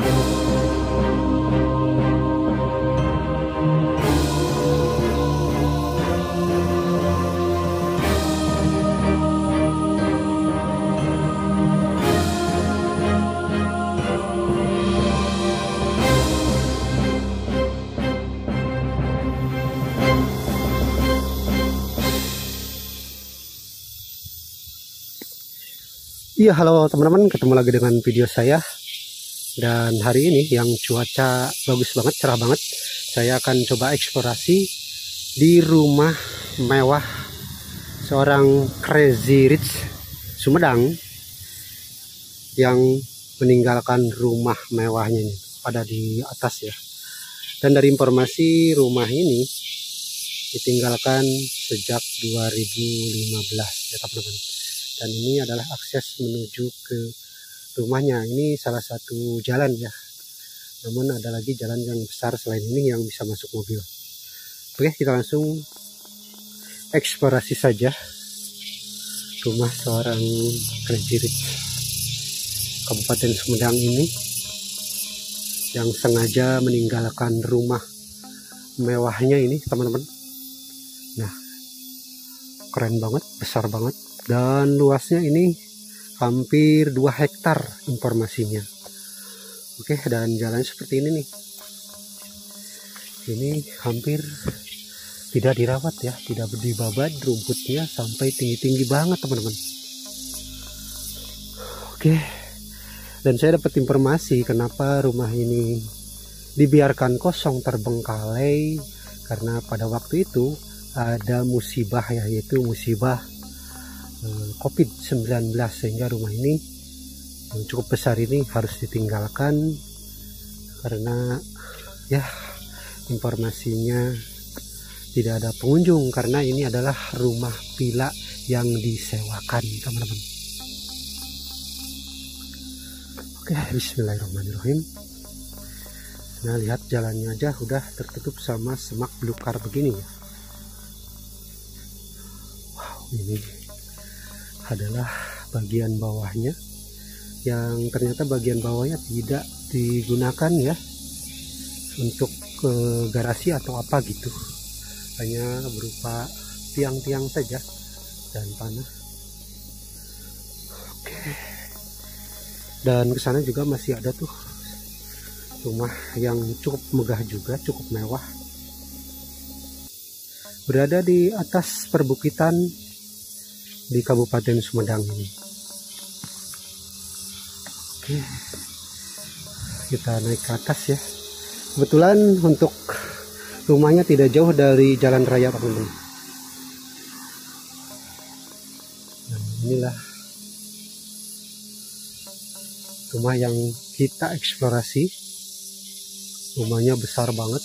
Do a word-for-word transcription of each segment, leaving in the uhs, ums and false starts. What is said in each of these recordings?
Iya, halo teman-teman, ketemu lagi dengan video saya. Dan hari ini yang cuaca bagus banget, cerah banget, saya akan coba eksplorasi di rumah mewah seorang Crazy Rich Sumedang yang meninggalkan rumah mewahnya ini pada di atas ya. Dan dari informasi, rumah ini ditinggalkan sejak dua ribu lima belas ya teman-teman. Dan ini adalah akses menuju ke rumahnya. Ini salah satu jalan ya. Namun ada lagi jalan yang besar selain ini yang bisa masuk mobil. Oke, kita langsung eksplorasi saja rumah seorang Crazy Rich Kabupaten Sumedang ini, yang sengaja meninggalkan rumah mewahnya ini teman-teman. Nah, keren banget, besar banget. Dan luasnya ini hampir dua hektar informasinya. Oke, dan jalan seperti ini nih. Ini hampir tidak dirawat ya, tidak dibabat, rumputnya sampai tinggi-tinggi banget teman-teman. Oke, dan saya dapat informasi kenapa rumah ini dibiarkan kosong terbengkalai, karena pada waktu itu ada musibah ya, yaitu musibah covid sembilan belas, sehingga rumah ini yang cukup besar ini harus ditinggalkan karena ya informasinya tidak ada pengunjung, karena ini adalah rumah villa yang disewakan teman-teman. Oke, bismillahirrahmanirrahim. Nah, lihat jalannya aja udah tertutup sama semak belukar begini ya. Wow, ini adalah bagian bawahnya, yang ternyata bagian bawahnya tidak digunakan ya untuk ke garasi atau apa gitu, hanya berupa tiang-tiang saja dan tanah. Oke, dan kesana juga masih ada tuh rumah yang cukup megah juga, cukup mewah, berada di atas perbukitan di Kabupaten Sumedang ini. Oke, kita naik ke atas ya. Kebetulan untuk rumahnya tidak jauh dari jalan raya teman-teman. Nah, inilah rumah yang kita eksplorasi. Rumahnya besar banget.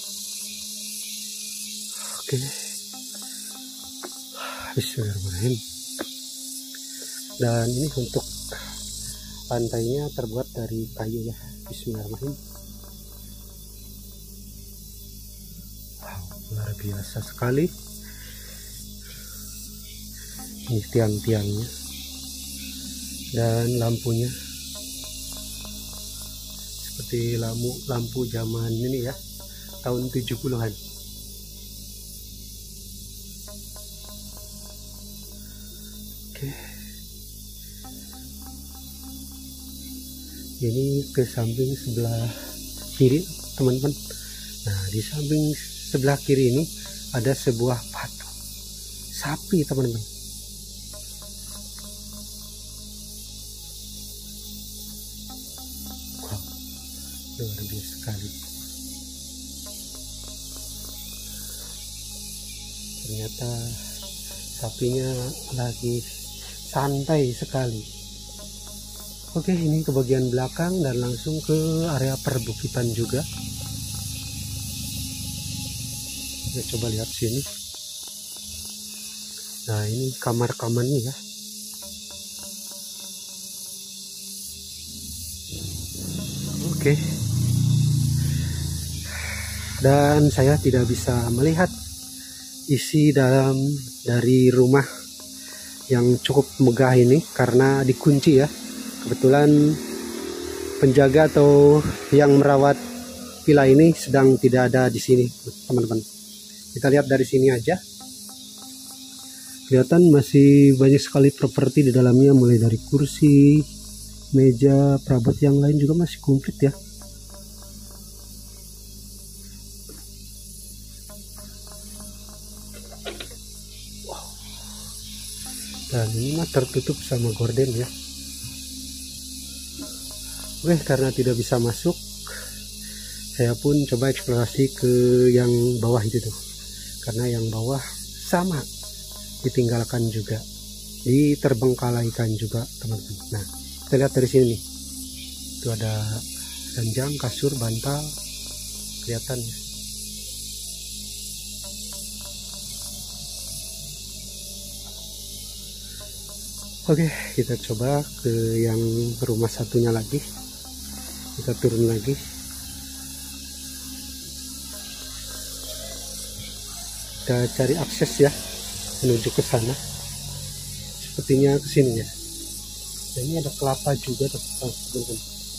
Oke, bismillahirrahmanirrahim. Dan ini untuk lantainya terbuat dari kayu ya. Bismillahirrahmanirrahim. Wow, luar biasa sekali. Ini tiang-tiangnya dan lampunya seperti lampu lampu zaman ini ya, tahun tujuh puluhan. Oke, ini ke samping sebelah kiri teman-teman. Nah, di samping sebelah kiri ini ada sebuah patung sapi teman-teman. Wow, luar biasa sekali. Ternyata sapinya lagi santai sekali. Oke, ini ke bagian belakang dan langsung ke area perbukitan juga. Kita coba lihat sini. Nah, ini kamar-kamarnya ya. Oke. Dan saya tidak bisa melihat isi dalam dari rumah yang cukup megah ini karena dikunci ya. Kebetulan penjaga atau yang merawat villa ini sedang tidak ada di sini, teman-teman. Kita lihat dari sini aja. Kelihatan masih banyak sekali properti di dalamnya, mulai dari kursi, meja, perabot yang lain juga masih komplit ya. Wow. Dan ini mah tertutup sama gorden ya. Oke, karena tidak bisa masuk, saya pun coba eksplorasi ke yang bawah itu tuh. Karena yang bawah sama, ditinggalkan juga, diterbengkalaikan juga, teman-teman. Nah, kita lihat dari sini nih. Itu ada ranjang, kasur, bantal, kelihatan ya. Oke, kita coba ke yang rumah satunya lagi. Kita turun lagi. Kita cari akses ya menuju ke sana. Sepertinya ke sini ya. Dan ini ada kelapa juga, teman-teman.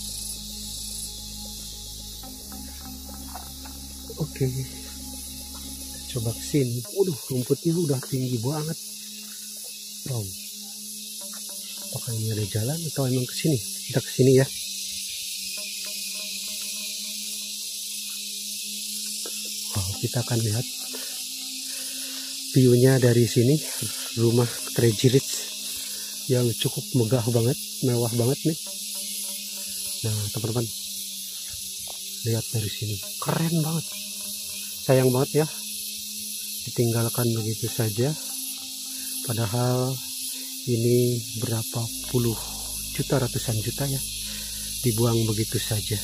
Oke, coba ke sini. Waduh, rumputnya udah tinggi banget. Wow. Apakah ini ada jalan atau emang ke sini? Kita ke sini ya. Wow, kita akan lihat view-nya dari sini, rumah Crazy Rich yang cukup megah banget, mewah banget nih. Nah, teman-teman, lihat dari sini, keren banget. Sayang banget ya, ditinggalkan begitu saja. Padahal ini berapa puluh juta, ratusan juta ya, dibuang begitu saja.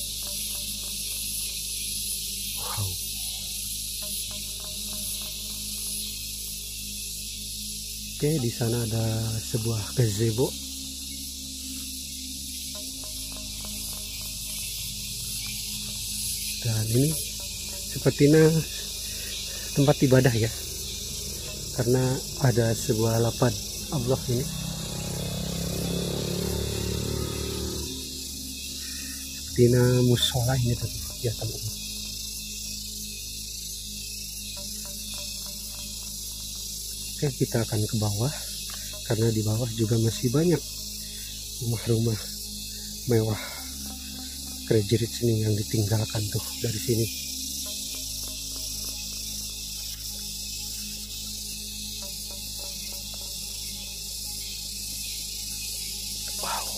Wow. Oke, di sana ada sebuah gazebo. Dan ini sepertinya tempat ibadah ya. Karena ada sebuah lapan Allah ini. Sepertinya musola ini tadi ya, teman-teman. Oke, kita akan ke bawah, karena di bawah juga masih banyak rumah-rumah mewah Crazy Rich ini yang ditinggalkan tuh dari sini. Wow,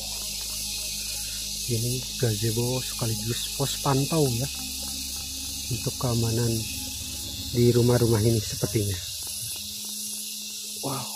ini gazebo sekaligus pos pantau ya untuk keamanan di rumah-rumah ini sepertinya. Wow.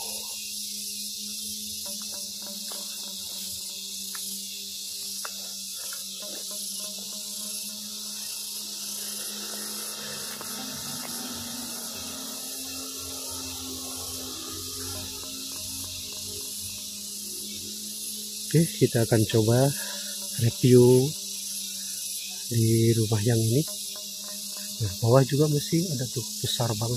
Oke, kita akan coba review di rumah yang ini. Nah, bawah juga masih ada tuh, besar banget.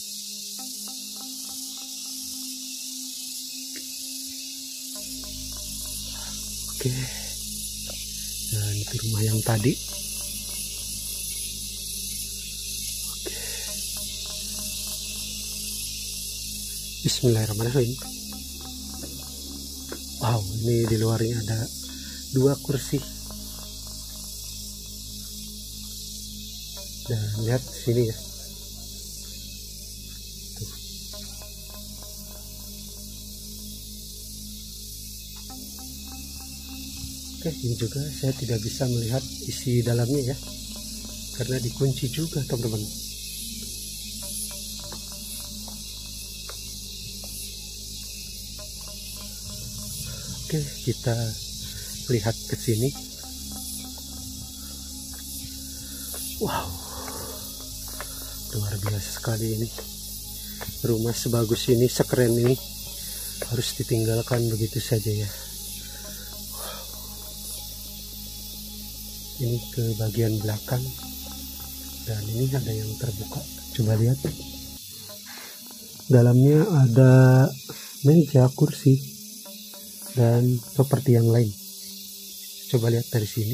Oke, dan itu rumah yang tadi. Oke. Bismillahirrahmanirrahim. Wow, ini di luarnya ada dua kursi. Dan lihat sini ya. Tuh. Oke, ini juga saya tidak bisa melihat isi dalamnya ya, karena dikunci juga, teman-teman. Oke, kita lihat ke sini. Wow, luar biasa sekali ini. Rumah sebagus ini, sekeren ini, harus ditinggalkan begitu saja ya. Wow. Ini ke bagian belakang, dan ini ada yang terbuka. Coba lihat, dalamnya ada meja, kursi, dan seperti yang lain. Coba lihat dari sini.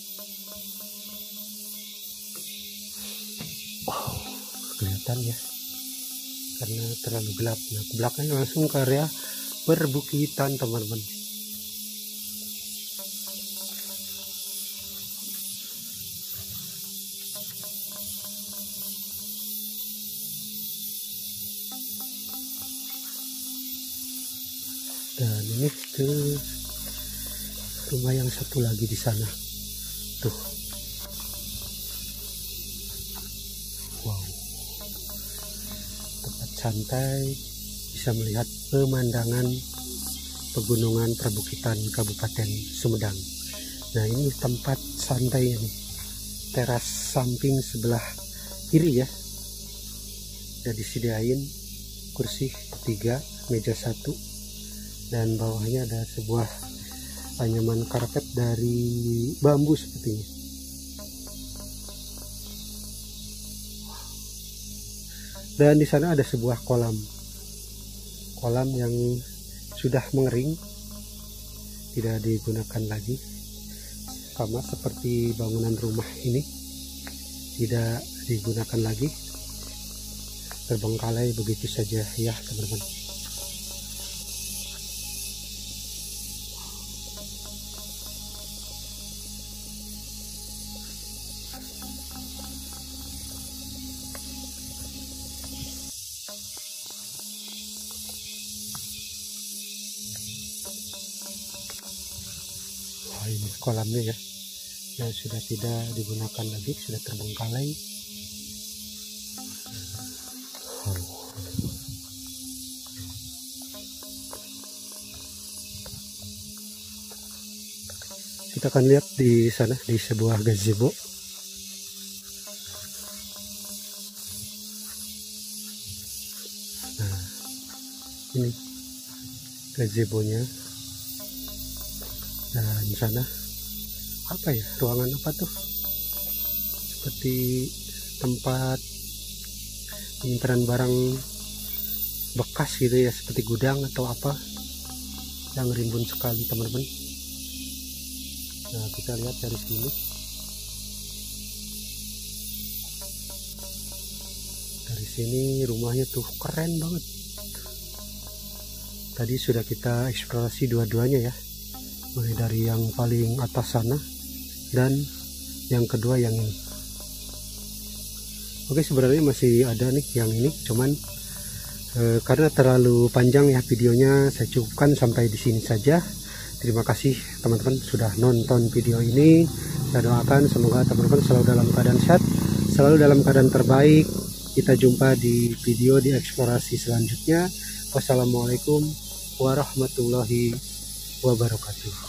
Wow, kelihatan ya, karena terlalu gelap. Nah, ke belakangnya langsung ke area perbukitan teman-teman. Dan ini ke rumah yang satu lagi di sana. Tuh. Wow. Tempat santai, bisa melihat pemandangan pegunungan perbukitan Kabupaten Sumedang. Nah, ini tempat santainya nih. Teras samping sebelah kiri ya. Udah disediain kursi tiga, meja satu. Dan bawahnya ada sebuah anyaman karpet dari bambu sepertinya. Dan di sana ada sebuah kolam, kolam yang sudah mengering, tidak digunakan lagi, sama seperti bangunan rumah ini tidak digunakan lagi, terbengkalai begitu saja ya teman-teman. Oh, ini kolamnya ya, yang sudah tidak digunakan lagi, sudah terbengkalai. Oh. Kita akan lihat di sana, di sebuah gazebo. Nah, ini gazebonya. Dan sana apa ya, ruangan apa tuh, seperti tempat penyimpanan barang bekas gitu ya, seperti gudang atau apa, yang rimbun sekali teman-teman. Nah, kita lihat dari sini. Dari sini rumahnya tuh keren banget. Tadi sudah kita eksplorasi dua-duanya ya, mulai dari yang paling atas sana dan yang kedua yang ini. Oke, sebenarnya masih ada nih yang ini, cuman e, karena terlalu panjang ya videonya, saya cukupkan sampai di sini saja. Terima kasih teman-teman sudah nonton video ini. Saya doakan semoga teman-teman selalu dalam keadaan sehat, selalu dalam keadaan terbaik. Kita jumpa di video di eksplorasi selanjutnya. Wassalamualaikum warahmatullahi wabarakatuh.